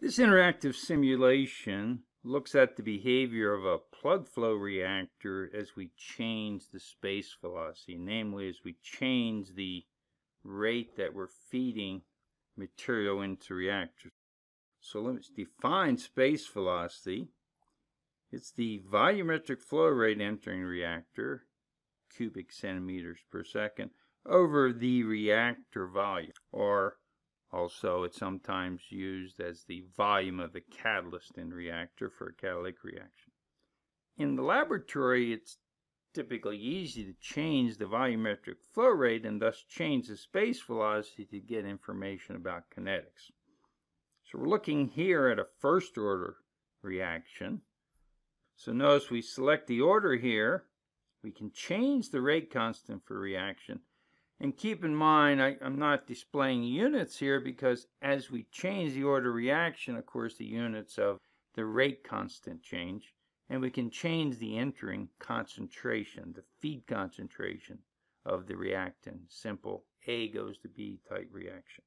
This interactive simulation looks at the behavior of a plug flow reactor as we change the space velocity, namely as we change the rate that we're feeding material into reactors. So let's define space velocity. It's the volumetric flow rate entering reactor, cubic centimeters per second, over the reactor volume, or also it's sometimes used as the volume of the catalyst in reactor for a catalytic reaction. In the laboratory, it's typically easy to change the volumetric flow rate and thus change the space velocity to get information about kinetics. So we're looking here at a first order reaction. So notice we select the order here. We can change the rate constant for reaction. And keep in mind, I'm not displaying units here because as we change the order reaction, of course, the units of the rate constant change. And we can change the entering concentration, the feed concentration of the reactant. Simple A goes to B type reaction.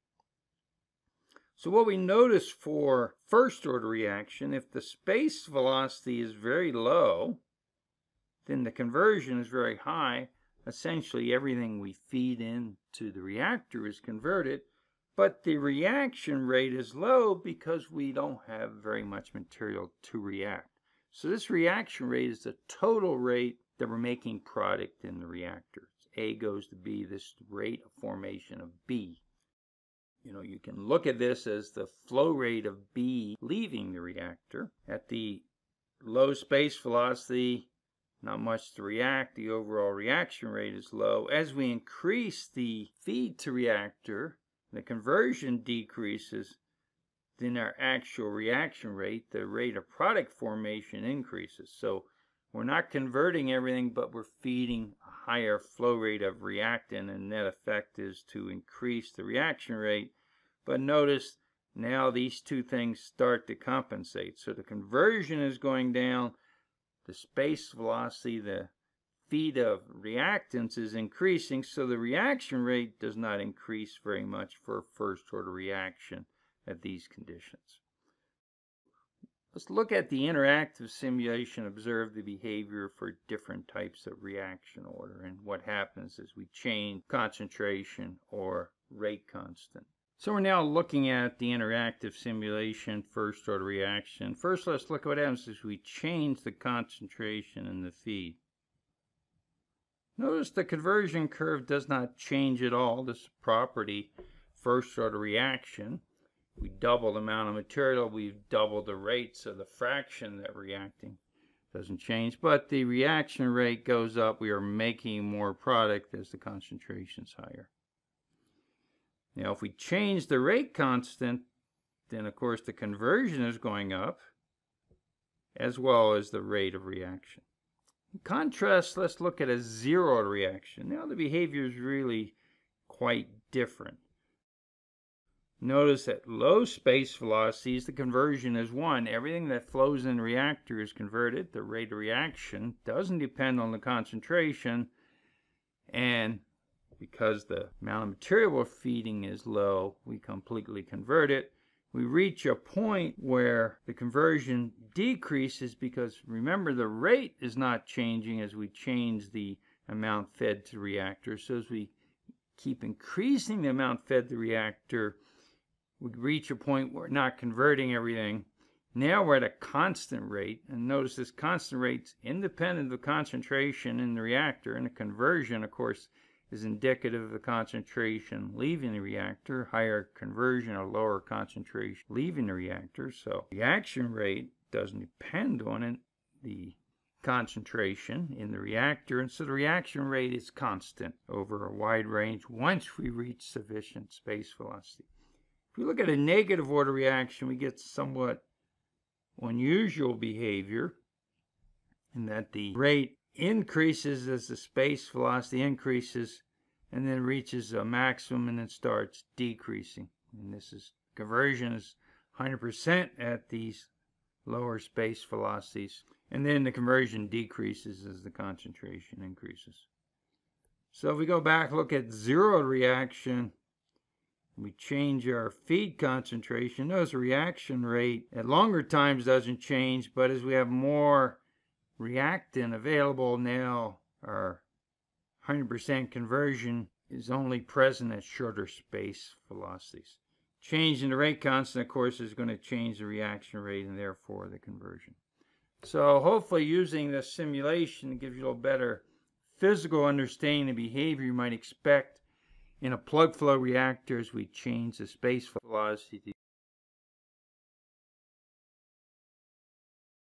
So what we notice for first order reaction, if the space velocity is very low, then the conversion is very high. Essentially everything we feed into the reactor is converted, but the reaction rate is low because we don't have very much material to react. So this reaction rate is the total rate that we're making product in the reactor. A goes to B, this rate of formation of B. You can look at this as the flow rate of B leaving the reactor. At the low space velocity, not much to react. The overall reaction rate is low. As we increase the feed to reactor, the conversion decreases, then our actual reaction rate, the rate of product formation, increases. So we're not converting everything, but we're feeding a higher flow rate of reactant, and net effect is to increase the reaction rate. But notice now these two things start to compensate. So the conversion is going down, the space velocity, the feed of reactants is increasing, so the reaction rate does not increase very much for a first order reaction at these conditions. Let's look at the interactive simulation, observe the behavior for different types of reaction order and what happens as we change concentration or rate constant. So we're now looking at the interactive simulation first order reaction. First, let's look at what happens as we change the concentration in the feed. Notice the conversion curve does not change at all. This property, first order reaction. We double the amount of material, we've doubled the rate, so the fraction that reacting doesn't change, but the reaction rate goes up. We are making more product as the concentration is higher. Now if we change the rate constant, then of course the conversion is going up as well as the rate of reaction. In contrast, let's look at a zero order reaction. Now the behavior is really quite different. Notice at low space velocities, the conversion is 1. Everything that flows in the reactor is converted. The rate of reaction doesn't depend on the concentration, and because the amount of material we're feeding is low, we completely convert it. We reach a point where the conversion decreases because, remember, the rate is not changing as we change the amount fed to the reactor. So as we keep increasing the amount fed to the reactor, we reach a point where we're not converting everything. Now we're at a constant rate, and notice this constant rate's independent of the concentration in the reactor, and the conversion, of course, is indicative of the concentration leaving the reactor. Higher conversion or lower concentration leaving the reactor. So the reaction rate doesn't depend on it, the concentration in the reactor, and so the reaction rate is constant over a wide range once we reach sufficient space velocity. If we look at a negative order reaction, we get somewhat unusual behavior in that the rate increases as the space velocity increases and then reaches a maximum and then starts decreasing. And this is conversion is 100% at these lower space velocities, and then the conversion decreases as the concentration increases. So if we go back, look at zero reaction, we change our feed concentration, notice the reaction rate at longer times doesn't change, but as we have more reactant available now, our 100% conversion is only present at shorter space velocities. Change in the rate constant, of course, is going to change the reaction rate and therefore the conversion. So hopefully using this simulation gives you a little better physical understanding of behavior you might expect in a plug flow reactor as we change the space velocity